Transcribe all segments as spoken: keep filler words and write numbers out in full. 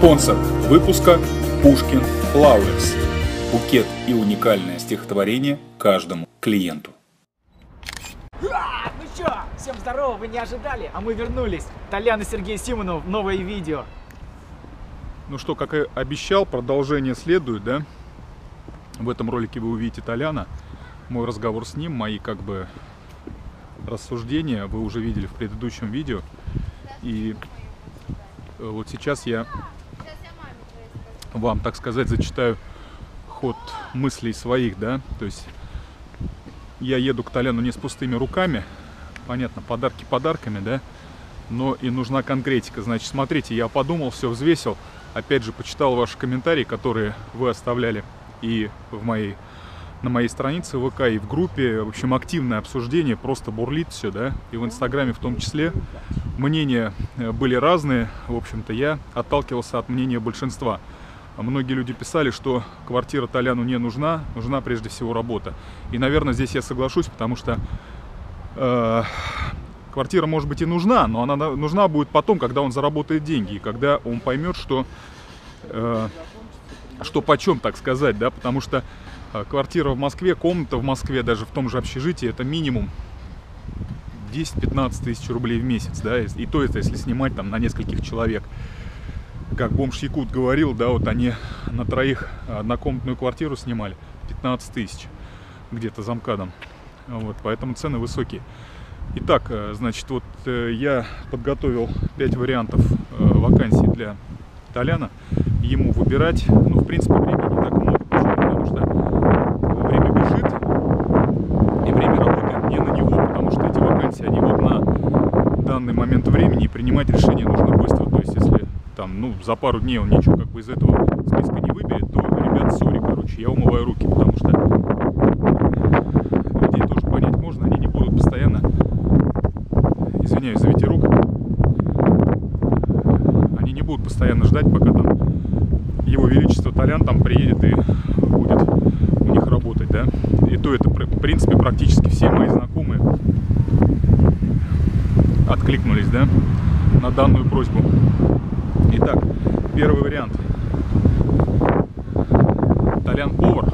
Спонсор выпуска Pushkin Flowers. Букет и уникальное стихотворение каждому клиенту. А, ну чё, всем здорово, вы не ожидали, а мы вернулись. Толян и Сергей Симонов, новое видео. Ну что, как и обещал, продолжение следует, да? В этом ролике вы увидите Толяна, мой разговор с ним, мои как бы рассуждения вы уже видели в предыдущем видео. И вот сейчас я вам, так сказать, зачитаю ход мыслей своих, да? То есть я еду к Толяну не с пустыми руками, понятно, подарки подарками, да? Но и нужна конкретика. Значит, смотрите, я подумал, все взвесил, опять же, почитал ваши комментарии, которые вы оставляли и в моей, на моей странице ВК, и в группе. В общем, активное обсуждение, просто бурлит все, да? И в Инстаграме в том числе. Мнения были разные, в общем-то, я отталкивался от мнения большинства. Многие люди писали, что квартира Толяну не нужна, нужна прежде всего работа. И, наверное, здесь я соглашусь, потому что э, квартира, может быть, и нужна, но она нужна будет потом, когда он заработает деньги, и когда он поймет, что, э, что почем, так сказать, да, потому что э, квартира в Москве, комната в Москве, даже в том же общежитии, это минимум десять-пятнадцать тысяч рублей в месяц, да, и то это, если снимать там на нескольких человек. Как бомж Якут говорил, да, вот они на троих однокомнатную квартиру снимали, пятнадцать тысяч где-то за МКАДом, вот, поэтому цены высокие. Итак, значит, вот я подготовил пять вариантов вакансий для Толяна, ему выбирать, ну, в принципе, времени не так много, потому что время бежит, и время работает не на него, потому что эти вакансии, они вот на данный момент времени, и принимать решение нужно быстро, то есть, если там, ну, за пару дней он ничего как бы из этого списка не выберет, то, ребят, сори, короче, я умываю руки, потому что людей тоже понять можно, они не будут постоянно, извиняюсь за ветерок, они не будут постоянно ждать, пока там его величество Толян там приедет и будет у них работать, да, и то это, в принципе, практически все мои знакомые откликнулись, да, на данную просьбу. Итак, первый вариант. Толян повар.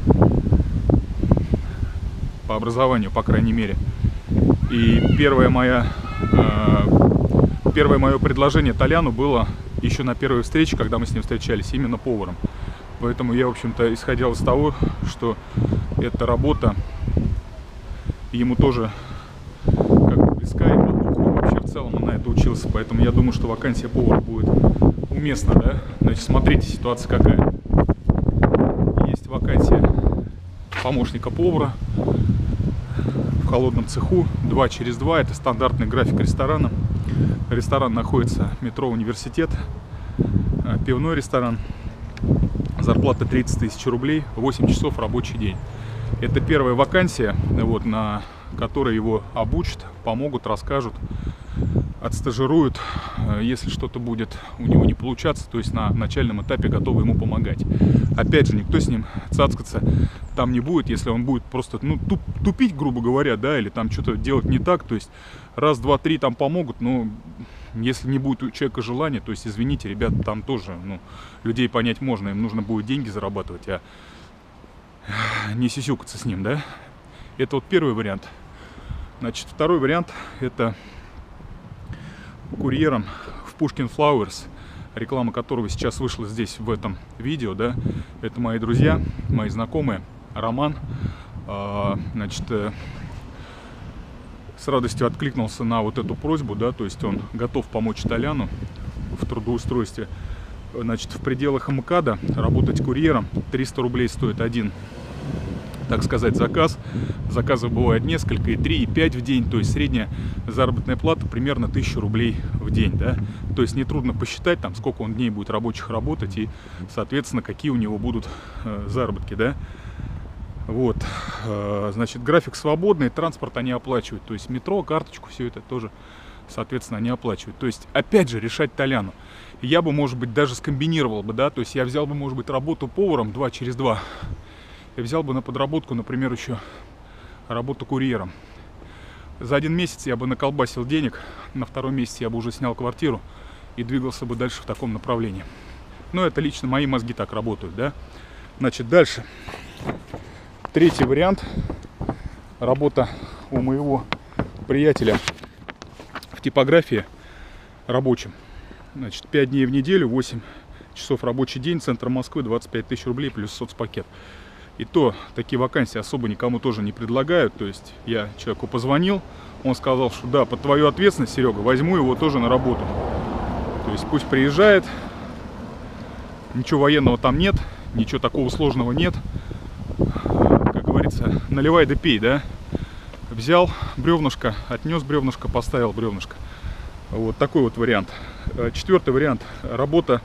По образованию, по крайней мере. И первое моя, э, первое мое предложение Толяну было еще на первой встрече, когда мы с ним встречались, именно поваром. Поэтому я, в общем-то, исходил из того, что эта работа ему тоже как бы близка и по духу. Вообще в целом он на это учился. Поэтому я думаю, что вакансия повара будет уместно, да? Значит, смотрите, ситуация какая. Есть вакансия помощника повара в холодном цеху, два через два, это стандартный график ресторана. Ресторан находится в метро Университет, пивной ресторан. Зарплата тридцать тысяч рублей, восемь часов рабочий день. Это первая вакансия, вот, на которой его обучат, помогут, расскажут, отстажируют, если что-то будет у него не получаться, то есть на начальном этапе готовы ему помогать. Опять же, никто с ним цацкаться там не будет, если он будет просто, ну, туп, тупить, грубо говоря, да, или там что-то делать не так, то есть раз, два, три там помогут, но если не будет у человека желания, то есть, извините, ребята, там тоже, ну, людей понять можно, им нужно будет деньги зарабатывать, а не сисюкаться с ним, да. Это вот первый вариант. Значит, второй вариант — это курьером в Pushkin Flowers, реклама которого сейчас вышла здесь в этом видео, да. Это мои друзья, мои знакомые. Роман, значит, с радостью откликнулся на вот эту просьбу, да, то есть он готов помочь Толяну в трудоустройстве. Значит, в пределах МКАДа работать курьером триста рублей стоит один, так сказать, заказ. Заказов бывает несколько, и три, и пять в день, то есть средняя заработная плата примерно тысяча рублей в день, да. То есть нетрудно посчитать, там, сколько он дней будет рабочих работать и, соответственно, какие у него будут э, заработки, да. Вот, э, значит, график свободный, транспорт они оплачивают, то есть метро, карточку, все это тоже, соответственно, они оплачивают. То есть, опять же, решать Толяну. Я бы, может быть, даже скомбинировал бы, да, то есть я взял бы, может быть, работу поваром два через два. Я взял бы на подработку, например, еще работу курьером. За один месяц я бы наколбасил денег, на второй месяц я бы уже снял квартиру и двигался бы дальше в таком направлении. Но это лично мои мозги так работают, да. Значит, дальше. Третий вариант. Работа у моего приятеля в типографии рабочим. Значит, пять дней в неделю, восемь часов рабочий день, центр Москвы, двадцать пять тысяч рублей плюс соцпакет. И то такие вакансии особо никому тоже не предлагают. То есть я человеку позвонил, он сказал, что да, под твою ответственность, Серега, возьму его тоже на работу. То есть пусть приезжает, ничего военного там нет, ничего такого сложного нет. Как говорится, наливай да пей, да. Взял бревнышко, отнес бревнышко, поставил бревнышко. Вот такой вот вариант. Четвертый вариант. Работа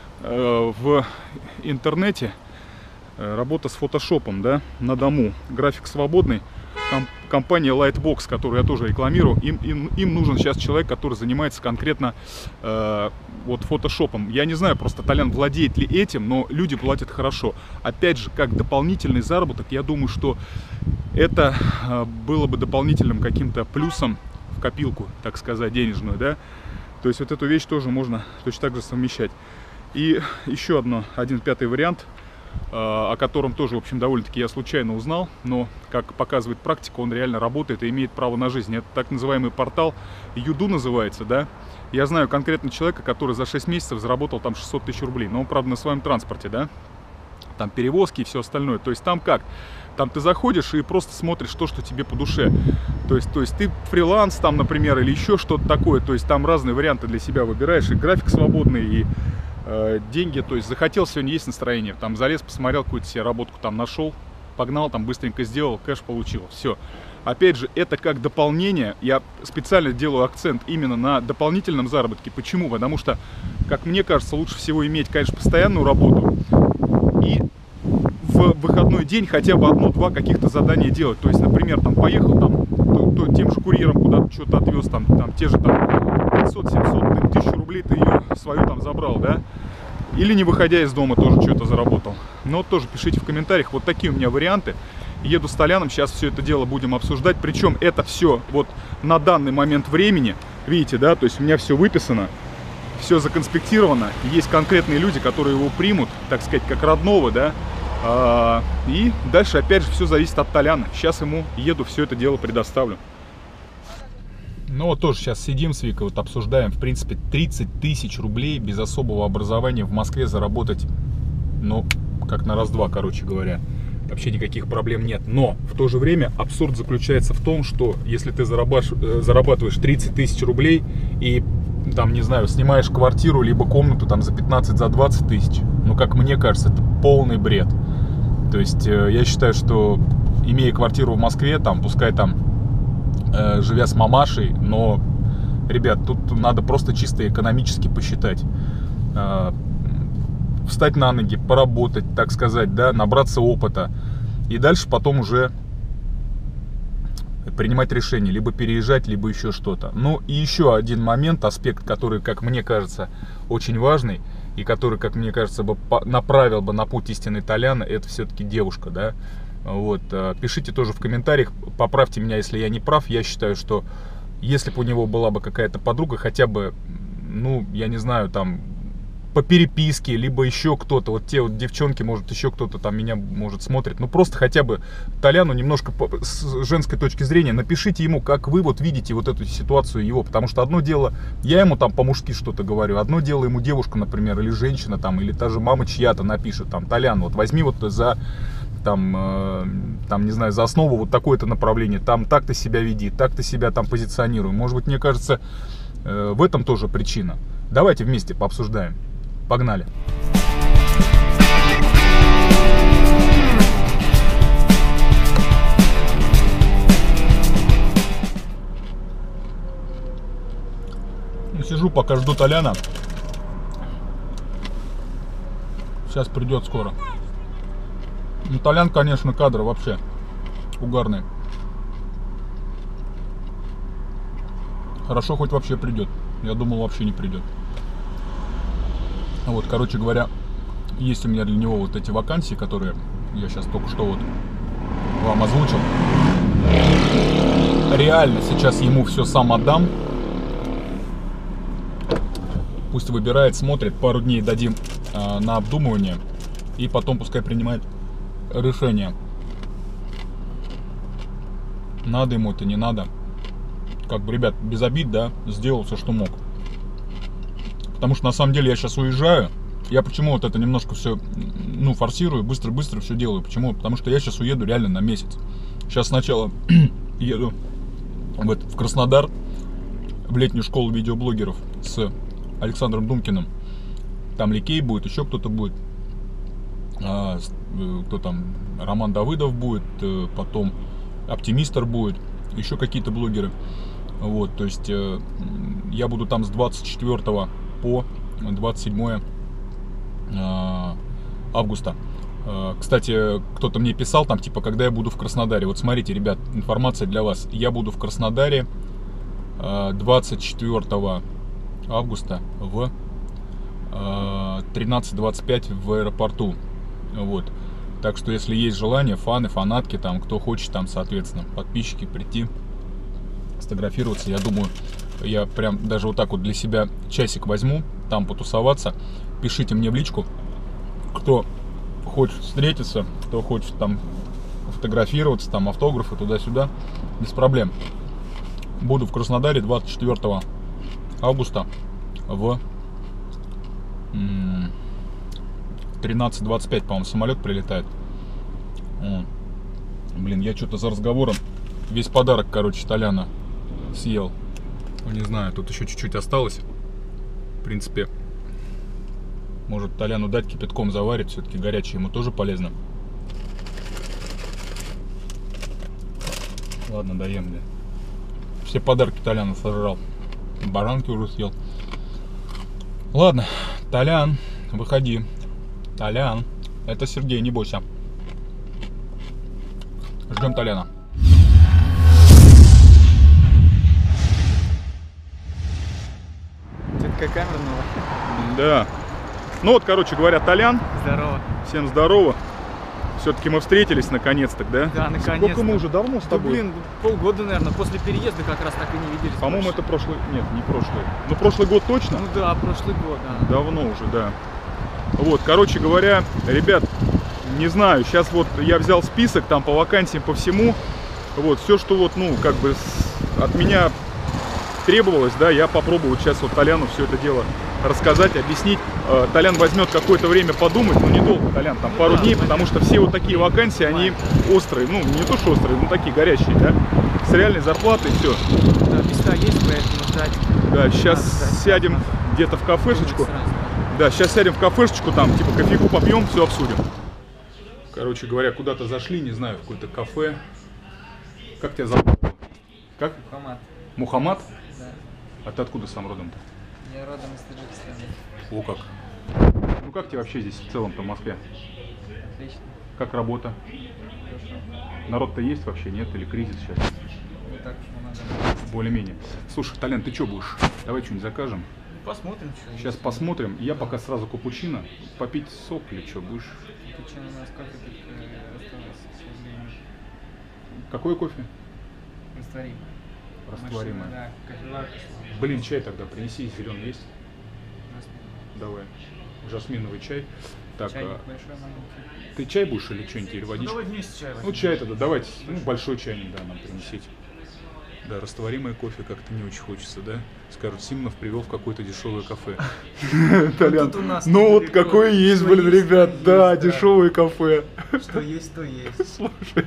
э, в интернете. Работа с фотошопом, да, на дому. График свободный. Ком компания Lightbox, которую я тоже рекламирую, им, им, им нужен сейчас человек, который занимается конкретно э, вот фотошопом. Я не знаю, просто Толян владеет ли этим, но люди платят хорошо. Опять же, как дополнительный заработок, я думаю, что это э, было бы дополнительным каким-то плюсом в копилку, так сказать, денежную, да. То есть вот эту вещь тоже можно точно так же совмещать. И еще одно, один пятый вариант, о котором тоже, в общем, довольно-таки я случайно узнал, но, как показывает практика, он реально работает и имеет право на жизнь. Это так называемый портал Юду называется, да. Я знаю конкретно человека, который за шесть месяцев заработал там шестьсот тысяч рублей, но он, правда, на своем транспорте, да. Там перевозки и все остальное. То есть там как? Там ты заходишь и просто смотришь то, что тебе по душе. То есть, то есть ты фриланс там, например, или еще что-то такое. То есть там разные варианты для себя выбираешь. И график свободный, и деньги, то есть захотел, сегодня есть настроение, там залез, посмотрел какую-то себе работку, там нашел, погнал, там быстренько сделал, кэш получил, все. Опять же, это как дополнение, я специально делаю акцент именно на дополнительном заработке. Почему? Потому что, как мне кажется, лучше всего иметь, конечно, постоянную работу и в выходной день хотя бы одно-два каких-то задания делать. То есть, например, там поехал там то, то, тем же курьером куда-то что-то отвез, там, там те же там пятьсот-семьсот, тысячу рублей ты ее свою там забрал, да? Или не выходя из дома тоже что-то заработал. Но вот тоже пишите в комментариях, вот такие у меня варианты. Еду с Толяном, сейчас все это дело будем обсуждать. Причем это все вот на данный момент времени, видите, да, то есть у меня все выписано, все законспектировано. Есть конкретные люди, которые его примут, так сказать, как родного, да. А, и дальше опять же все зависит от Толяна. Сейчас ему еду, все это дело предоставлю. Ну вот тоже сейчас сидим с Викой, вот обсуждаем, в принципе, тридцать тысяч рублей без особого образования в Москве заработать, ну, как на раз-два, короче говоря. Вообще никаких проблем нет. Но в то же время абсурд заключается в том, что если ты зарабатываешь тридцать тысяч рублей и, там, не знаю, снимаешь квартиру либо комнату там за пятнадцать, за двадцать тысяч, ну, как мне кажется, это полный бред. То есть я считаю, что, имея квартиру в Москве, там, пускай там, живя с мамашей, но, ребят, тут надо просто чисто экономически посчитать. Встать на ноги, поработать, так сказать, да, набраться опыта. И дальше потом уже принимать решение, либо переезжать, либо еще что-то. Ну и еще один момент, аспект, который, как мне кажется, очень важный, и который, как мне кажется, бы направил бы на путь истинной Толяна, это все-таки девушка, да. Вот, пишите тоже в комментариях, поправьте меня, если я не прав. Я считаю, что если бы у него была бы какая-то подруга, хотя бы, ну, я не знаю, там, по переписке, либо еще кто-то, вот те вот девчонки, может, еще кто-то там меня, может, смотрит, ну, просто хотя бы Толяну немножко по, с женской точки зрения напишите ему, как вы вот видите вот эту ситуацию его, потому что одно дело, я ему там по-мужски что-то говорю, одно дело ему девушка, например, или женщина там, или та же мама чья-то напишет, там, Толян, вот возьми вот за... Там, э, там, не знаю, за основу вот такое-то направление, там так ты себя веди, так ты себя там позиционируй. Может быть, мне кажется, э, в этом тоже причина. Давайте вместе пообсуждаем. Погнали. Сижу, пока жду Толяна. Сейчас придет скоро. Ну, Толян, конечно, кадр вообще угарный. Хорошо, хоть вообще придет. Я думал, вообще не придет. Вот, короче говоря, есть у меня для него вот эти вакансии, которые я сейчас только что вот вам озвучил. Реально сейчас ему все сам отдам. Пусть выбирает, смотрит, пару дней дадим э, на обдумывание, и потом пускай принимает решение. Надо ему это, не надо. Как бы, ребят, без обид, да, сделал все, что мог. Потому что на самом деле я сейчас уезжаю. Я почему вот это немножко все, ну, форсирую, быстро-быстро все делаю. Почему? Потому что я сейчас уеду реально на месяц. Сейчас сначала еду в, это, в Краснодар, в летнюю школу видеоблогеров с Александром Думкиным. Там Ликей будет, еще кто-то будет. А, кто там? Роман Давыдов будет, потом Оптимистр будет, еще какие-то блогеры. Вот, то есть я буду там с двадцать четвёртого по двадцать седьмое августа. Кстати, кто-то мне писал там, типа, когда я буду в Краснодаре. Вот смотрите, ребят, информация для вас. Я буду в Краснодаре двадцать четвёртого августа в тринадцать двадцать пять в аэропорту. Вот. Так что, если есть желание, фаны, фанатки, там, кто хочет, там, соответственно, подписчики, прийти, сфотографироваться, я думаю, я прям даже вот так вот для себя часик возьму, там потусоваться. Пишите мне в личку, кто хочет встретиться, кто хочет там фотографироваться, там, автографы, туда-сюда, без проблем. Буду в Краснодаре двадцать четвёртого августа в тринадцать двадцать пять, по-моему, самолет прилетает. О. Блин, я что-то за разговором весь подарок, короче, Толяна съел. Ну, не знаю, тут еще чуть-чуть осталось. В принципе, может Толяну дать кипятком заварить, все-таки горячее ему тоже полезно. Ладно, доем, бля. Все подарки Толяна сожрал. Баранки уже съел. Ладно, Толян, выходи. Толян, это Сергей, не бойся. Ждем Толяна. У тебя такая камера новая. Да. Ну вот, короче говоря, Толян. Здорово. Всем здорово. Все-таки мы встретились наконец-то, да? Да, наконец-то. Сколько мы уже давно с тобой? Да, блин, полгода, наверное, после переезда как раз так и не виделись. По-моему, это прошлый... Нет, не прошлый. Ну, прошлый год точно? Ну да, прошлый год, да. Давно уже, да. Вот, короче говоря, ребят, не знаю, сейчас вот я взял список там по вакансиям, по всему. Вот, все, что вот, ну, как бы с... от меня требовалось, да, я попробую сейчас вот Толяну все это дело рассказать, объяснить. Толян возьмет какое-то время подумать, но недолго, Толян, там пару дней, потому что все вот такие вакансии, они острые, ну, не то что острые, но такие горячие, да, с реальной зарплатой, все. Да, места есть, поэтому ждать. Да, сейчас сядем где-то в кафешечку. Да, сейчас сядем в кафешечку, там, типа, кофейку попьем, все обсудим. Короче говоря, куда-то зашли, не знаю, в какое-то кафе. Как тебя зовут? Как? Мухаммад. Мухаммад? Да. А ты откуда сам родом-то? Я родом из Таджикистана. О, как. Ну как тебе вообще здесь в целом-то в Москве? Отлично. Как работа? Хорошо. Народ-то есть вообще, нет? Или кризис сейчас? Не так уж много. Более-менее. Слушай, Толян, ты что будешь? Давай что-нибудь закажем. Посмотрим, что Сейчас есть. посмотрим. Я пока сразу капучино. Попить сок или что будешь? Капучино у нас кофе только осталось, к сожалению. Какой кофе? Растворимый. Растворимый. Машина, да, кофеварка. Блин, чай тогда принеси, зеленый есть? Жасмин. Давай. Жасминовый чай. Так, Чайник а большой, маленький. ты чай будешь или что-нибудь, или Ну, водичку? давай вместе чай возьмем. Ну, чай тогда, давайте. Ну, большой чайник, да, нам принесите. Да, растворимый кофе как-то не очень хочется, да? Скажут, Симонов привел в какое-то дешевое кафе. Толян, ну вот какое есть, блин, ребят, да, дешевое кафе. Что есть, то есть. Слушай,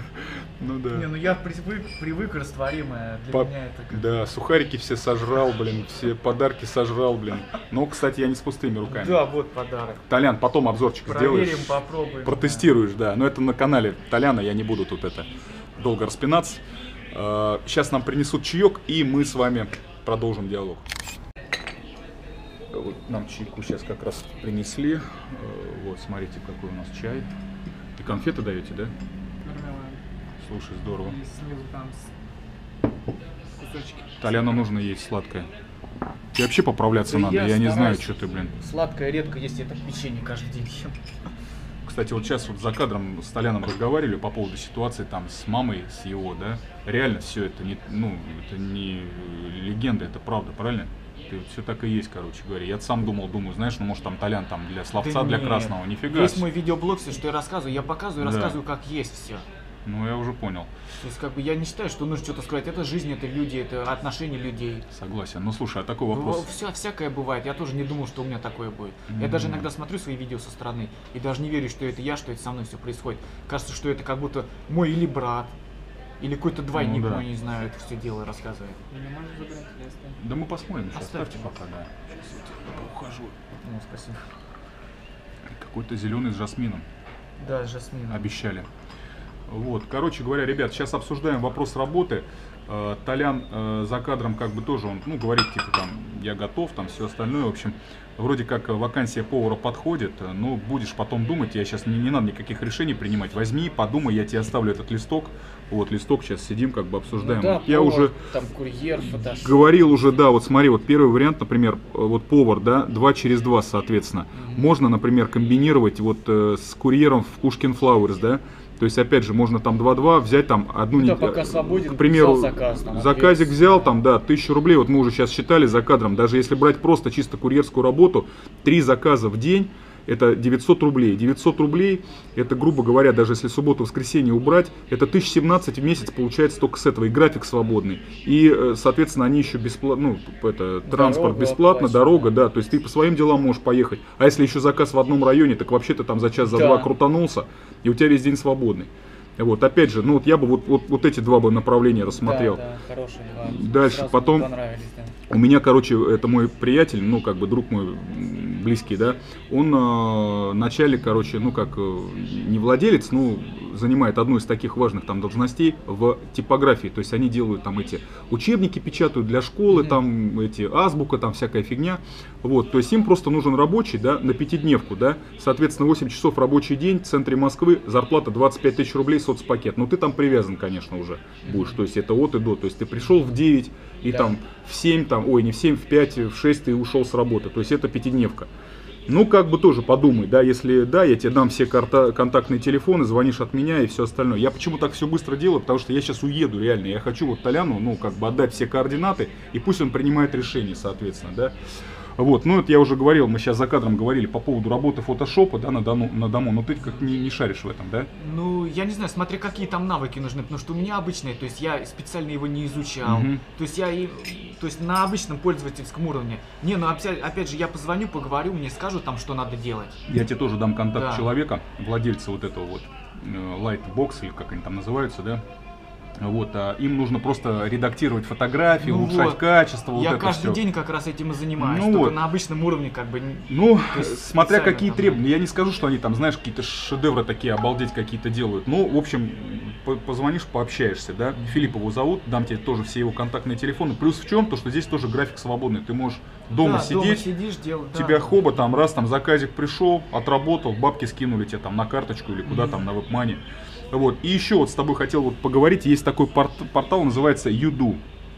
ну да. Не, ну я привык, привык растворимое, для По- меня это как... Да, сухарики все сожрал, блин, все подарки сожрал, блин. Но, кстати, я не с пустыми руками. Да, вот подарок. Толян, потом обзорчик Проверим, сделаешь. попробуем. Протестируешь, да. Но это на канале Толяна, я не буду тут это долго распинаться. Сейчас нам принесут чаек, и мы с вами продолжим диалог. Вот нам чайку сейчас как раз принесли. Э, Вот, смотрите, какой у нас чай. И конфеты даете, да? Мармелад. Слушай, здорово. И снизу там с- кусочки. Толяну нужно есть сладкое. Тебе вообще поправляться Да надо, я я не знаю, стараюсь. что ты, блин. Сладкое редко есть, я так печенье каждый день ем. Кстати, вот сейчас вот за кадром с Толяном разговаривали по поводу ситуации там с мамой, с его, да. Реально все это не, ну, это не легенда, это правда, правильно? и вот все так и есть, короче говоря. Я сам думал, думаю, знаешь, ну может там Толян там для словца, Да для нет. красного, нифига. Есть мой видеоблог, все, что я рассказываю, я показываю, Да. рассказываю, как есть все. Ну, я уже понял. То есть, как бы, я не считаю, что нужно что-то сказать. Это жизнь, это люди, это отношения людей. Согласен. Ну, слушай, а такой вопрос. Все, всякое бывает. Я тоже не думал, что у меня такое будет. Mm-hmm. Я даже иногда смотрю свои видео со стороны и даже не верю, что это я, что это со мной все происходит. Кажется, что это как будто мой или брат, или какой-то двойник, Ну, да. мой, не знаю, это все дело рассказывает. Да мы посмотрим, сейчас Оставьте. оставьте пока, да. Сейчас я тебя поухожу. Ну, спасибо. Какой-то зеленый с жасмином. Да, Жасмин. Обещали. Вот, короче говоря, ребят, сейчас обсуждаем вопрос работы. Э, Толян э, за кадром как бы тоже, он, ну, говорит, типа, там, я готов, там, все остальное, в общем, вроде как вакансия повара подходит, но будешь потом думать, я сейчас, не, не надо никаких решений принимать, возьми, подумай, я тебе оставлю этот листок, вот, листок, сейчас сидим, как бы обсуждаем. Ну, да, Вот я повар, уже там курьер, фотошоп. говорил уже, да, вот смотри, вот первый вариант, например, вот повар, да, два через два, соответственно, mm-hmm. можно, например, комбинировать вот э, с курьером в Pushkin Flowers, да. То есть, опять же, можно там два-два взять, там, одну, Ну да, не... пока свободен, к примеру, взял заказ, там, заказик ответ. взял, там, да, тысячу рублей, вот мы уже сейчас считали за кадром, даже если брать просто чисто курьерскую работу, три заказа в день, это девятьсот рублей. девятьсот рублей, это, грубо говоря, даже если субботу-воскресенье убрать, это тысяча семнадцать в месяц получается только с этого, и график свободный. И, соответственно, они еще бесплатно, ну, это, транспорт Дорога бесплатно, оплачена. дорога, да, то есть ты по своим делам можешь поехать. А если еще заказ в одном районе, так вообще ты там за час, за Да. два крутанулся, и у тебя весь день свободный. Вот, опять же, ну вот я бы вот, вот, вот эти два бы направления рассмотрел. Да, да, хорошие два. Дальше, Сразу потом- мне понравились, да. У меня, короче, это мой приятель, ну, как бы друг мой м, близкий, да, он э, начальник, короче, ну, как, э, не владелец, ну, занимает одну из таких важных там должностей в типографии, то есть они делают там эти учебники, печатают для школы, Мгм. там эти азбука, там всякая фигня, вот, то есть им просто нужен рабочий, да, на пятидневку, да, соответственно, восемь часов рабочий день в центре Москвы, зарплата двадцать пять тысяч рублей, соцпакет, но ты там привязан, конечно, уже будешь, то есть это от и до, то есть ты пришел в девять и Да. там в семь, там, ой, не в семь, в пять, в шесть ты ушел с работы. То есть это пятидневка. Ну, как бы тоже подумай, да, если да, я тебе дам все карта, контактные телефоны, звонишь от меня и все остальное. Я почему так все быстро делаю? Потому что я сейчас уеду, реально. Я хочу вот Толяну, ну, как бы отдать все координаты, и пусть он принимает решение, соответственно, да. Вот, ну это я уже говорил, мы сейчас за кадром говорили по поводу работы фотошопа, да, на дому, на дому, но ты как не, не шаришь в этом, да? Ну, я не знаю, смотря какие там навыки нужны, потому что у меня обычные, то есть я специально его не изучал, Мгм. то есть я и, то есть на обычном пользовательском уровне. Не, ну опять, опять же, я позвоню, поговорю, мне скажут там, что надо делать. Я тебе тоже дам контакт Да. человека, владельца вот этого вот э, Lightbox, или как они там называются, да? Вот, а им нужно просто редактировать фотографии, Ну улучшать вот. качество, вот я это каждый всё. день как раз этим и занимаюсь, Ну только вот. на обычном уровне как бы. не- Ну, То есть смотря специально какие там, требования. Я не скажу, что они там, знаешь, какие-то шедевры такие, обалдеть, какие-то делают. Ну, в общем, по- позвонишь, пообщаешься, да. Филипп его зовут, дам тебе тоже все его контактные телефоны. Плюс в чем, то, что здесь тоже график свободный. Ты можешь дома Да, сидеть, дома сидишь, дел, да. тебя хоба, там раз, там заказик пришел, отработал, бабки скинули тебе там на карточку или куда там, на вебмани. Вот. И еще вот с тобой хотел вот поговорить, есть такой порт- портал, называется Юду.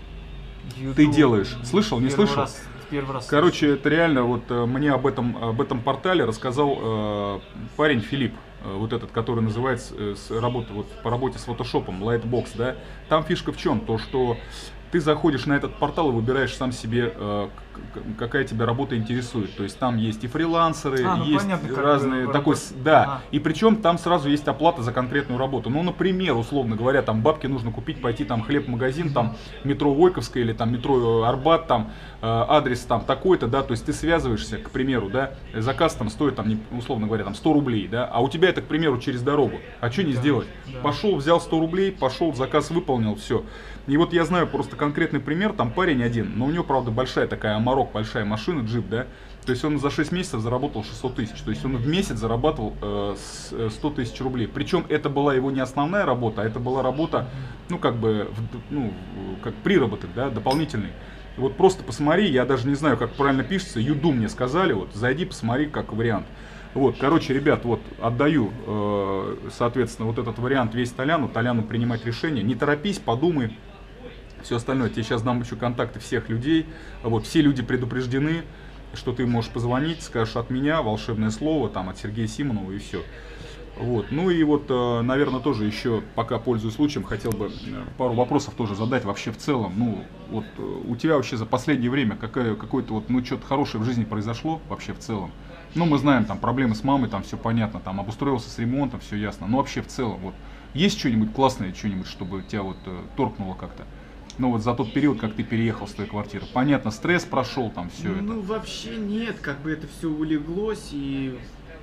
Ютуб. ты делаешь. Слышал, не Первый слышал? раз- первый раз. Короче, это реально, вот э, мне об этом, об этом портале рассказал э, парень Филипп, э, вот этот, который называется э, с работы, вот, по работе с фотошопом, Lightbox, да. Там фишка в чем? То, что ты заходишь на этот портал и выбираешь сам себе, э, к- к- какая тебя работа интересует. То есть там есть и фрилансеры, А, ну есть понятно, как разные, бы такой, работать. с- да. Ага. И причем там сразу есть оплата за конкретную работу. Ну, например, условно говоря, там бабки нужно купить, пойти там хлеб в магазин, там метро Войковская или там метро Арбат, там э, адрес там такой-то, да, то есть ты связываешься, к примеру, да, заказ там стоит там, не- условно говоря, там сто рублей, да, а у тебя это, к примеру, через дорогу. А что не Да, сделать? да. Пошел, взял сто рублей, пошел, заказ выполнил, все. И вот я знаю просто конкретный пример, там парень один, но у него, правда, большая такая Амарок, большая машина, джип, да, то есть он за шесть месяцев заработал шестьсот тысяч, то есть он в месяц зарабатывал э, с- э, сто тысяч рублей. Причем это была его не основная работа, а это была работа, ну, как бы, в- ну, как приработок, да, дополнительный. Вот просто посмотри, я даже не знаю, как правильно пишется, Юду мне сказали, вот, зайди, посмотри, как вариант. Вот, короче, ребят, вот, отдаю, э, соответственно, вот этот вариант весь Толяну, Толяну принимать решение. Не торопись, подумай, все остальное. Я тебе сейчас дам еще контакты всех людей. Вот, все люди предупреждены, что ты можешь позвонить, скажешь от меня, волшебное слово, там, от Сергея Симонова и все. Вот. Ну и вот, наверное, тоже еще, пока пользуюсь случаем, хотел бы пару вопросов тоже задать вообще в целом. Ну, вот у тебя вообще за последнее время какое- какое-то вот, ну, что-то хорошее в жизни произошло вообще в целом? Ну, мы знаем, там, проблемы с мамой, там, все понятно, там, обустроился с ремонтом, все ясно. Но вообще в целом, вот, есть что-нибудь классное, что-нибудь, чтобы тебя вот э, торкнуло как-то? Ну, вот за тот период, как ты переехал с той квартиры. Понятно, стресс прошел, там, все это. Ну, вообще нет, как бы это все улеглось и...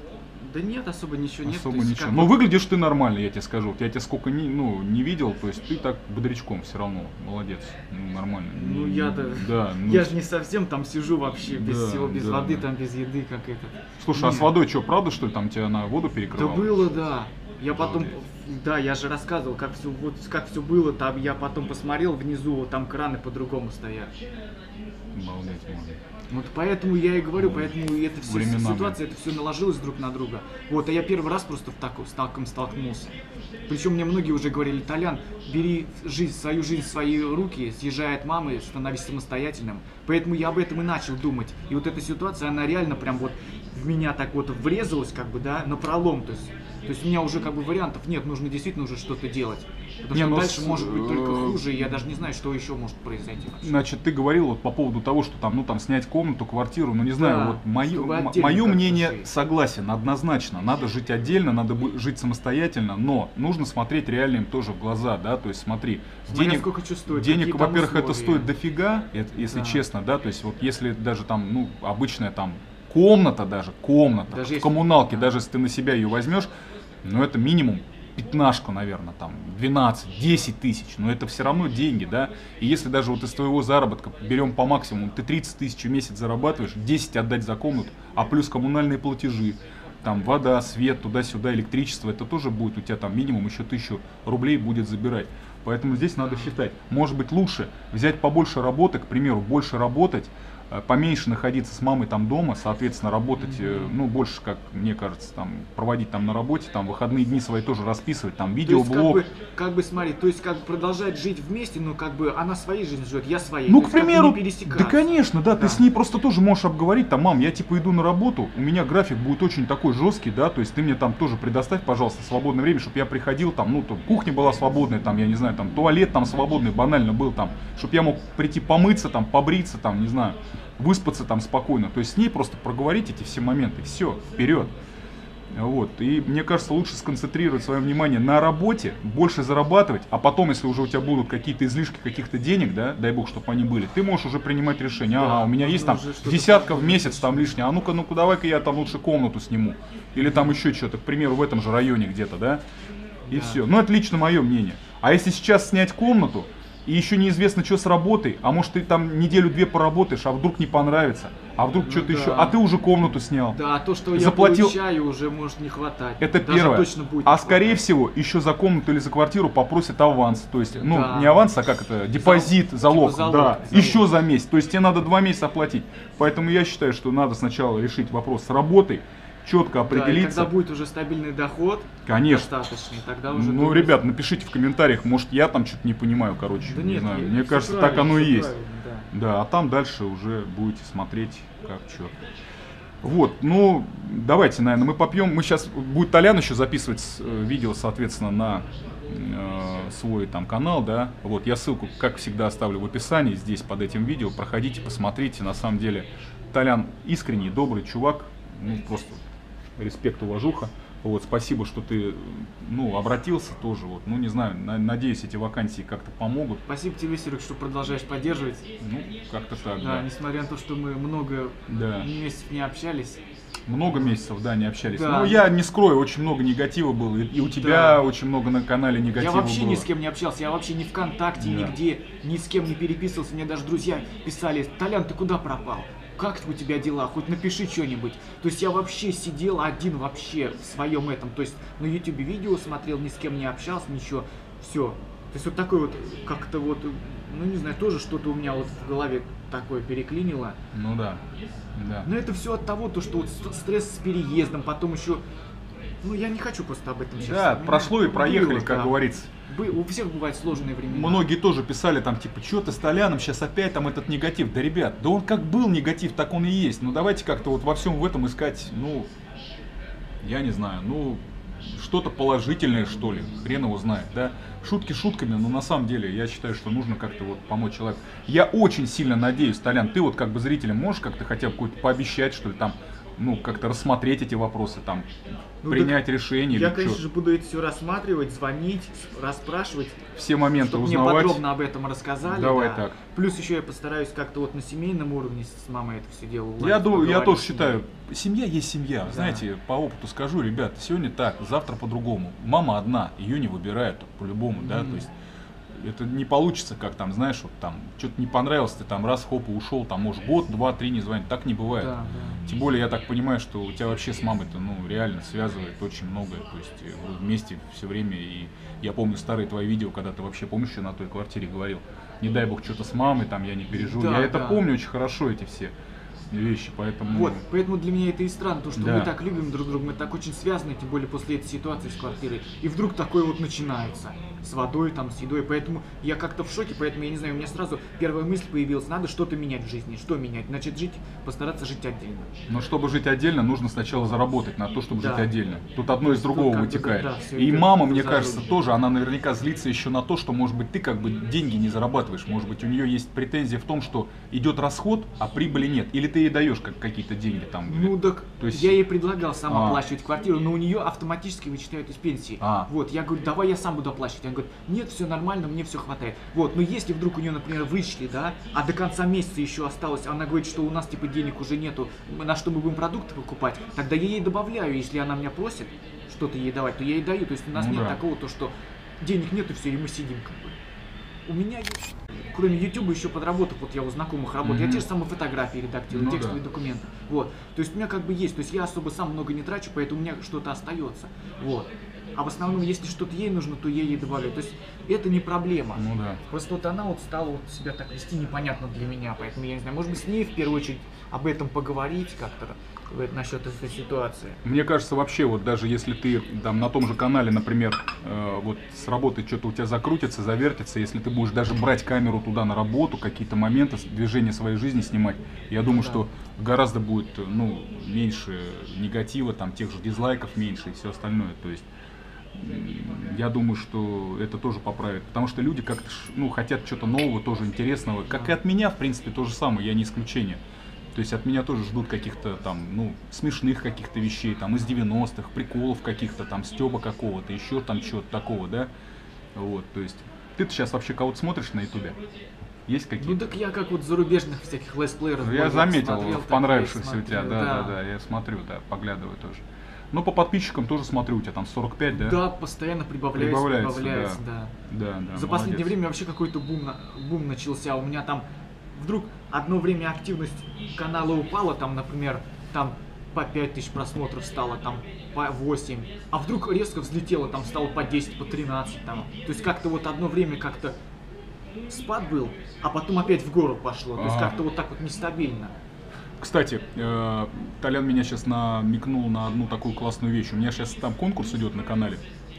Да нет, особо ничего нет. Особо то есть, ничего. как Но бы- выглядишь ты нормально, я тебе скажу. Вот я тебя сколько не, ну, не видел, то есть ты так бодрячком все равно. Молодец. Ну, нормально. Ну Не- я-то... Да, ну, Я же не совсем там сижу вообще, без Да, всего, без да, воды, да. там, без еды, как это. Слушай, а с Нет. водой что, правда, что ли, там тебя на воду Да перекрывало? было, да. Я потом, Обалдеть. да, я же рассказывал, как все, вот, как все было, там я потом посмотрел внизу, вот там краны по-другому стоят. Обалдеть, можно. Вот поэтому я и говорю, поэтому это все Временами. ситуация, это все наложилось друг на друга. Вот, а я первый раз просто в таком, с таком столкнулся. Причем мне многие уже говорили: Толян, бери жизнь, свою жизнь в свои руки, съезжай от мамы, становись самостоятельным. Поэтому я об этом и начал думать. И вот эта ситуация, она реально прям вот в меня так вот врезалась, как бы, да, напролом. То есть, то есть у меня уже как бы вариантов нет, нужно действительно уже что-то делать. Потому Не, что ну, дальше с- может быть только э, хуже, и я даже не знаю, что еще может произойти. вообще. Значит, ты говорил вот по поводу того, что там, ну, там, снять комнату, квартиру, ну, не знаю, Да, вот мое, чтобы м- отдельно мое как-то мнение жить. согласен, однозначно, надо жить отдельно, надо бу- жить самостоятельно, но нужно смотреть реально им тоже в глаза, да, то есть смотри, Смотря денег, сколько чё стоит, денег, какие там во-первых, это условия. стоит дофига, это- если Да. честно, да, то есть вот если даже там, ну, обычная там комната даже, комната, Даже в если- коммуналке, да. даже если ты на себя ее возьмешь, ну, это минимум пятнашку, наверное, там, двенадцать-десять тысяч, но это все равно деньги, да, и если даже вот из твоего заработка берем по максимуму, ты тридцать тысяч в месяц зарабатываешь, десять отдать за комнату, а плюс коммунальные платежи, там, вода, свет, туда-сюда, электричество, это тоже будет у тебя там минимум еще тысячу рублей будет забирать. Поэтому здесь надо считать. Может быть лучше взять побольше работы, к примеру, больше работать, э, поменьше находиться с мамой там дома, соответственно, работать, э, ну, больше, как мне кажется, там, проводить там на работе, там, выходные дни свои тоже расписывать, там, То есть, видеоблог. как бы, как бы, смотри, то есть, как бы продолжать жить вместе, но как бы она своей жизнью живет, я своей. Ну, То к есть, как бы примеру, не да, пересекаться. конечно, да, ты Да. с ней просто тоже можешь обговорить, там, мам, я типа иду на работу, у меня график будет очень такой жесткий, да, то есть ты мне там тоже предоставь, пожалуйста, свободное время, чтобы я приходил, там, ну, там, кухня была свободная, там, я не знаю, там, туалет там свободный, банально был там, чтобы я мог прийти помыться, там, побриться, там, не знаю, выспаться там спокойно, то есть с ней просто проговорить эти все моменты, все, вперед. Вот. И мне кажется, лучше сконцентрировать свое внимание на работе, больше зарабатывать, а потом, если уже у тебя будут какие-то излишки каких-то денег, да, дай бог, чтобы они были, ты можешь уже принимать решение. Ага, у меня есть там нужно что-то десятка в подумать. месяц там лишнее, а ну-ка, ну-ка, давай-ка я там лучше комнату сниму. Или там еще что-то, к примеру, в этом же районе где-то, да. И Да. все. Ну, это лично мое мнение. А если сейчас снять комнату, и еще неизвестно, что с работой, а может ты там неделю-две поработаешь, а вдруг не понравится, а вдруг Ну что-то да. еще, а ты уже комнату снял. Да, то, что я Заплатил- получаю, уже может не хватать. Это Даже первое. точно будет А не скорее хватать. всего, еще за комнату или за квартиру попросят аванс. То есть, ну, Да. не аванс, а как это, депозит, Зал- залог, типа залог, да, залог. еще за месяц. То есть тебе надо два месяца оплатить. Поэтому я считаю, что надо сначала решить вопрос с работой, четко Да, и определиться. когда будет уже стабильный доход, Конечно. достаточный, тогда уже... Ну, думать- ребят, напишите в комментариях, может я там что-то не понимаю, короче, Да не нет, знаю. я- Мне всё кажется, так правильно, оно и всё есть. правильно, да. Да, а там дальше уже будете смотреть, как что. Вот, ну, давайте, наверное, мы попьем. Мы сейчас, будет Толян еще записывать с- э, видео, соответственно, на э, свой там канал, да. Вот, я ссылку, как всегда, оставлю в описании, здесь под этим видео. Проходите, посмотрите. На самом деле, Толян искренний, добрый чувак. Ну, просто респект, уважуха. Вот, спасибо, что ты, ну, обратился тоже. Вот, ну, не знаю, на- надеюсь, эти вакансии как-то помогут. Спасибо тебе, Серег, что продолжаешь поддерживать. Ну, как-то так, Да, да. несмотря на то, что мы много Да. месяцев не общались. Много месяцев, да, не общались. Да. Но я не скрою, очень много негатива было. И, и у тебя Да. очень много на канале негатива Я вообще было. ни с кем не общался, я вообще ни ВКонтакте, Да. нигде, ни с кем не переписывался. Мне даже друзья писали: Толян, ты куда пропал? Как у тебя дела? Хоть напиши что-нибудь. То есть я вообще сидел один вообще в своем этом. То есть на ютубе видео смотрел, ни с кем не общался, ничего. Все. То есть вот такой вот, как-то вот, ну не знаю, тоже что-то у меня вот в голове такое переклинило. Ну да, да. Но это все от того, то, что вот ст- стресс с переездом, потом еще... Ну, я не хочу просто об этом сейчас. Да, вспоминать. прошло и Было, проехали, как да. говорится. Бы- У всех бывают сложные времена. Многие тоже писали там, типа, что ты с Толяном, сейчас опять там этот негатив. Да, ребят, да он как был негатив, так он и есть. Ну давайте как-то вот во всем в этом искать, ну, я не знаю, ну, что-то положительное, что ли, хрен его знает, да. Шутки шутками, но на самом деле я считаю, что нужно как-то вот помочь человеку. Я очень сильно надеюсь, Толян, ты вот как бы зрителям можешь как-то хотя бы какое-то пообещать, что ли, там, ну, как-то рассмотреть эти вопросы, там, Ну, принять так решение Я, или конечно чё? же, буду это все рассматривать, звонить, с- расспрашивать, Все моменты чтобы мне узнавать. подробно об этом рассказали. Давай да. так. Плюс еще я постараюсь как-то вот на семейном уровне с мамой это все дело уладить, Я, думаю, я поговорить тоже с ней. считаю, семья есть семья. Да. Знаете, по опыту скажу, ребят, сегодня так, завтра по-другому. Мама одна, ее не выбирают по-любому, да, Мгм. то есть это не получится, как там, знаешь, вот там, что-то не понравилось, ты там раз, хоп, и ушел, там, может, год, два, три не звонить, так не бывает. Да, да. Тем более, я так понимаю, что у тебя вообще с мамой-то, ну, реально связывает очень многое, то есть э, вы вместе все время, и я помню старые твои видео, когда ты вообще, помнишь, я на той квартире говорил, не дай бог что-то с мамой, там, я не переживу, Да, я это да. помню очень хорошо, эти все вещи, поэтому... Вот, поэтому для меня это и странно, то, что Да. мы так любим друг друга, мы так очень связаны, тем более после этой ситуации с квартирой. И вдруг такое вот начинается с водой, там, с едой. Поэтому я как-то в шоке, поэтому я не знаю, у меня сразу первая мысль появилась, надо что-то менять в жизни. Что менять? Значит, жить, постараться жить отдельно. Но чтобы жить отдельно, нужно сначала заработать на то, чтобы Да. жить отдельно. Тут одно из другого как бы, вытекает. да, всё И идёт мама, друг мне за кажется, другом. тоже, она наверняка злится еще на то, что, может быть, ты как бы деньги не зарабатываешь. Может быть, у нее есть претензия в том, что идет расход, а прибыли нет. Или ты ей даешь как, какие-то деньги там. или- Ну так, То есть- я ей предлагал сам А. оплачивать квартиру, но у нее автоматически вычитают из пенсии. А. Вот, я говорю, давай я сам буду оплачивать. Она говорит, нет, все нормально, мне все хватает. Вот, но если вдруг у нее, например, вычли, да, а до конца месяца еще осталось, она говорит, что у нас типа денег уже нету, на что мы будем продукты покупать, тогда я ей добавляю, если она меня просит что-то ей давать, то я ей даю. То есть у нас Ну нет да. такого, то что денег нету, все, и мы сидим как бы. У меня есть, кроме YouTube, еще подработок, вот я у знакомых работаю, Мгм. я те же самые фотографии редактирую, Ну текстовые да. документы. Вот. То есть у меня как бы есть, то есть я особо сам много не трачу, поэтому у меня что-то остается. Вот. А в основном, если что-то ей нужно, то я ей добавляю. То есть это не проблема. Ну да. Просто вот она вот стала вот себя так вести непонятно для меня, поэтому я не знаю, может быть, с ней в первую очередь об этом поговорить как-то вот, насчет этой ситуации. Мне кажется, вообще, вот даже если ты там на том же канале, например, э, вот с работы что-то у тебя закрутится, завертится, если ты будешь даже брать камеру туда на работу, какие-то моменты, с- движения своей жизни снимать, я думаю, Да. что гораздо будет, э, ну, меньше негатива, там, тех же дизлайков меньше и все остальное, то есть м, я думаю, что это тоже поправит, потому что люди как-то, ш- ну, хотят что-то нового, тоже интересного, как и от меня, в принципе, то же самое, я не исключение. То есть от меня тоже ждут каких-то там, ну, смешных каких-то вещей, там, из девяностых, приколов каких-то, там, стёба какого-то, еще там чего-то такого, да? Вот, то есть, ты-то сейчас вообще кого-то смотришь на ютубе? Есть Ну какие-то? так я как вот зарубежных всяких летсплееров. Ну, я блогеров заметил, смотрел, в так понравившихся я у тебя, смотрю, да, да, да, я смотрю, да, поглядываю тоже. Ну, по подписчикам тоже смотрю, у тебя там сорок пять, да? Да, постоянно прибавляется, Прибавляется, прибавляется, да. Да, да, За молодец. последнее время вообще какой-то бум, на- бум начался. У меня там вдруг одно время активность канала упала, там, например, там по пять тысяч просмотров стало, там по восемь, а вдруг резко взлетело, там стало по десять, по тринадцать, там. То есть как-то вот одно время как-то спад был, а потом опять в гору пошло. То есть Ага. как-то вот так вот нестабильно. Кстати, э, Толян меня сейчас намекнул на одну такую классную вещь. У меня сейчас там конкурс идет на канале.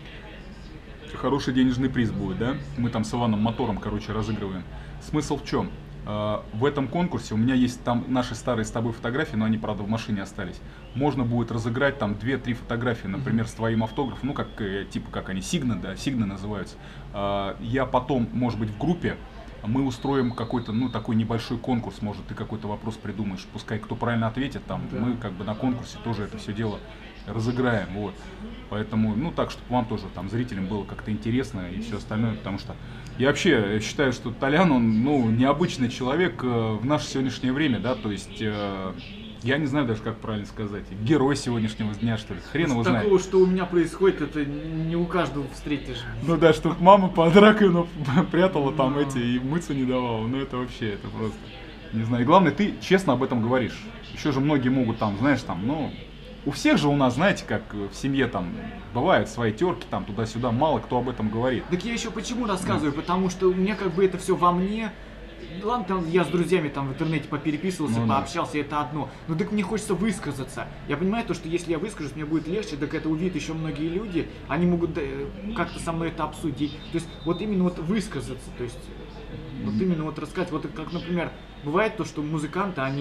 Хороший денежный приз будет, да? Мы там с Иваном Мотором, короче, разыгрываем. Смысл в чем? Э, в этом конкурсе у меня есть там наши старые с тобой фотографии, но они, правда, в машине остались. Можно будет разыграть там две-три фотографии, например, с твоим автографом, ну, как, э, типа, как они, сигны, да, сигны называются. Э, я потом, может быть, в группе мы устроим какой-то, ну, такой небольшой конкурс, может, ты какой-то вопрос придумаешь, пускай кто правильно ответит, там, Да. мы как бы на конкурсе тоже это все дело разыграем, вот. Поэтому, ну, так, чтобы вам тоже, там, зрителям было как-то интересно и все остальное, потому что я вообще считаю, что Толян, он, ну, необычный человек э, в наше сегодняшнее время, да, то есть, э, я не знаю даже, как правильно сказать, герой сегодняшнего дня, что ли, хрен его знает. Такого, что у меня происходит, это не у каждого встретишь. Ну да, чтоб мама под раковину прятала там Ну. эти и мыться не давала. Ну это вообще, это просто, не знаю. И главное, ты честно об этом говоришь. Еще же многие могут там, знаешь, там, ну, у всех же у нас, знаете, как в семье там бывают свои терки там туда-сюда, мало кто об этом говорит. Так я еще почему рассказываю, потому что у меня как бы это все во мне. Ладно, там я с друзьями там в интернете попереписывался, Ну да. пообщался, это одно. Но так мне хочется высказаться. Я понимаю то, что если я выскажусь, мне будет легче, так это увидят еще многие люди, они могут да, как-то со мной это обсудить. То есть вот именно вот высказаться, то есть вот именно вот рассказать, вот как, например, бывает то, что музыканты, они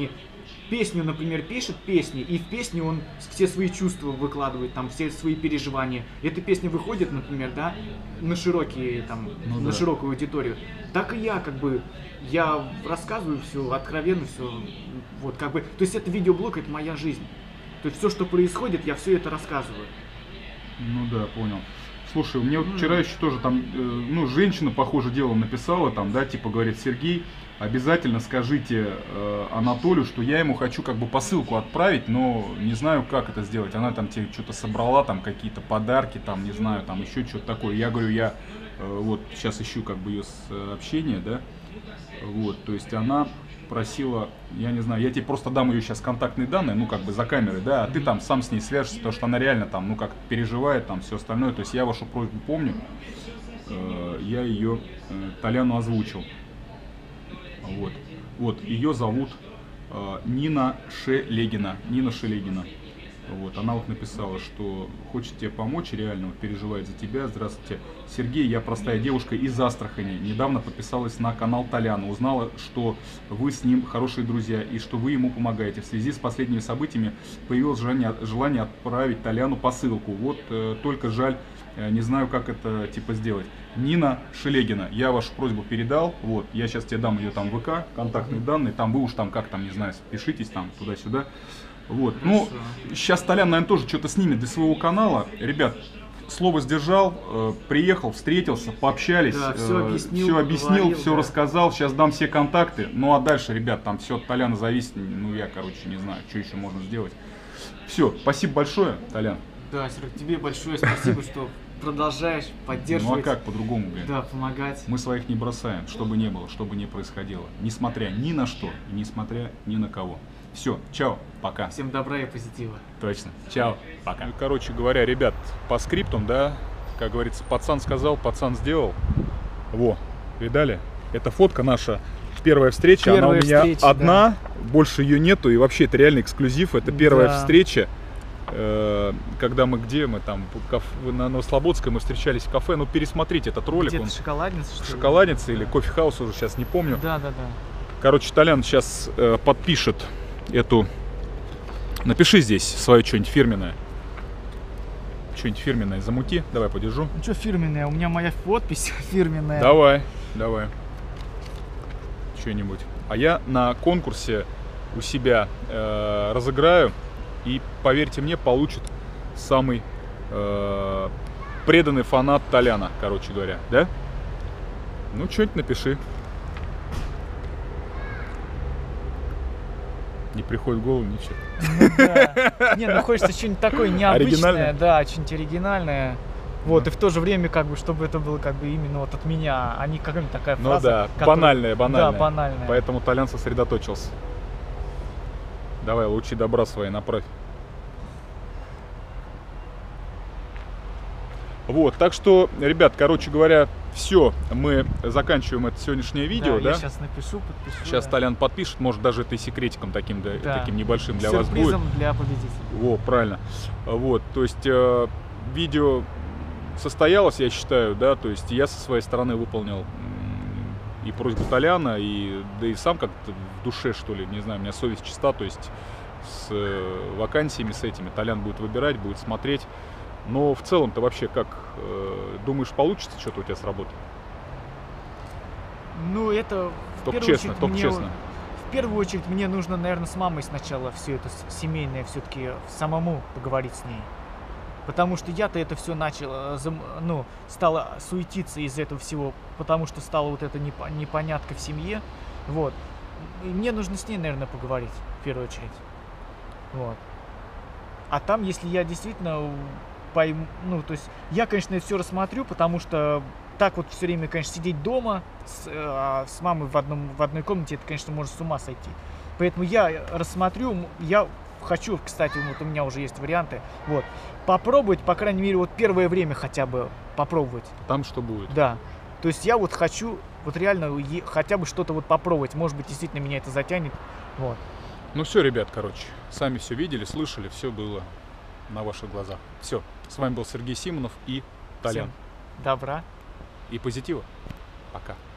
песню, например, пишет песни, и в песне он все свои чувства выкладывает, там, все свои переживания. Эта песня выходит, например, да, на широкие, там, Ну на да. широкую аудиторию. Так и я, как бы, я рассказываю все, откровенно все, вот, как бы, то есть это видеоблог, это моя жизнь. То есть все, что происходит, я все это рассказываю. Ну да, понял. Слушай, мне вот вчера еще тоже там, э, ну, женщина, похоже, делом написала, там, да, типа, говорит, Сергей, обязательно скажите э, Анатолию, что я ему хочу как бы посылку отправить, но не знаю, как это сделать. Она там тебе что-то собрала, там, какие-то подарки, там, не знаю, там, еще что-то такое. Я говорю, я э, вот сейчас ищу как бы ее сообщение, да, вот, то есть она просила, я не знаю, я тебе просто дам ее сейчас контактные данные, ну, как бы за камерой, да, а ты там сам с ней свяжешься, потому что она реально там, ну, как переживает, там, все остальное, то есть я вашу просьбу помню, э, я ее э, Толяну озвучил, вот, вот, ее зовут э, Нина Шелегина, Нина Шелегина. Вот, она вот написала, что хочет тебе помочь, реально вот, переживает за тебя. Здравствуйте, Сергей, я простая девушка из Астрахани. Недавно подписалась на канал Толяна. Узнала, что вы с ним хорошие друзья и что вы ему помогаете. В связи с последними событиями появилось желание, желание отправить Толяну посылку. Вот э, только жаль, э, не знаю, как это типа сделать. Нина Шелегина, я вашу просьбу передал. Вот, я сейчас тебе дам ее там в ВК, контактные данные. Там вы уж там как там, не знаю, пишитесь там туда-сюда. Вот, ну, сейчас Толян, наверное, тоже что-то снимет для своего канала. Ребят, слово сдержал, э, приехал, встретился, пообщались, Да, все э, объяснил, все объяснил, поговорил, все да. рассказал. Сейчас дам все контакты. Ну, а дальше, ребят, там все от Толяна зависит. Ну, я, короче, не знаю, что еще можно сделать. Все, спасибо большое, Толян. Да, Серег, тебе большое спасибо, что продолжаешь Ну, а поддерживать. как по-другому, блин? Да, помогать. Мы своих не бросаем, что бы ни было, что бы ни происходило. Несмотря ни на что, и несмотря ни на кого. Все, чао, пока. Всем добра и позитива. Точно. Чао. Пока. Ну, короче говоря, ребят, по скриптам, да, как говорится, пацан сказал, пацан сделал. Во, видали? Это фотка наша. Первая встреча, Первая она у меня встреча, одна, больше ее нету, и вообще это реально эксклюзив. Это первая Да. встреча, э, когда мы где, мы там в кафе- на Новослободской, мы встречались в кафе. Ну, пересмотрите этот ролик. Где-то Он шоколадница, что ли? шоколадница или кофе-хаус, уже сейчас не помню. Да, да, да. Короче, Толян сейчас э, подпишет эту. Напиши здесь свое что-нибудь фирменное. Что-нибудь фирменное замути. Давай подержу. Ну что фирменное? У меня моя подпись фирменная. Давай, давай. Что-нибудь. А я на конкурсе у себя э, разыграю. И поверьте мне, получит самый э, преданный фанат Толяна, короче говоря. Да? Ну, что-нибудь напиши. Не приходит в голову ничего. Ну, да. Не, ну хочется что-нибудь такое необычное, Оригинальное? да, что-нибудь оригинальное. Вот, и в то же время, как бы, чтобы это было как бы именно вот от меня, а не какая-нибудь такая Ну фраза. да, которая- банальная, банальная. Да, банальная. Поэтому Толян сосредоточился. Давай, лучи добра свои направь. Вот, так что, ребят, короче говоря, все, мы заканчиваем это сегодняшнее видео, да? Я сейчас напишу, подпишу. Сейчас да. Толян подпишет, может даже это и секретиком таким, да, Да. таким небольшим для вас будет. Сюрпризом для победителя. Во, правильно. Вот, то есть э, видео состоялось, я считаю, да, то есть я со своей стороны выполнил м, и просьбу Толяна, и да и сам как-то в душе, что ли, не знаю, у меня совесть чиста, то есть с э, вакансиями, с этими Толян будет выбирать, будет смотреть. Но в целом-то вообще как, э, думаешь, получится что-то у тебя с работы? Ну, это в Только первую честно, очередь только мне, честно. В первую очередь мне нужно, наверное, с мамой сначала все это с- семейное все-таки самому поговорить с ней. Потому что я-то это все начал, э, зам- ну, стала суетиться из этого всего, потому что стала вот эта непо- непонятка в семье. Вот. И мне нужно с ней, наверное, поговорить в первую очередь. Вот. А там, если я действительно пойму, ну, то есть я, конечно, все рассмотрю, потому что так вот все время, конечно, сидеть дома с, э, с мамой в, одном, в одной комнате, это, конечно, может с ума сойти. Поэтому я рассмотрю, м, я хочу, кстати, вот у меня уже есть варианты, вот, попробовать, по крайней мере, вот первое время хотя бы попробовать, Там что будет? да. То есть я вот хочу, вот реально е- хотя бы что-то вот попробовать, может быть, действительно меня это затянет, вот. Ну все, ребят, короче, сами все видели, слышали, все было на ваших глазах. Все, с вами был Сергей Симонов и Толян. Всем добра. И позитива. Пока.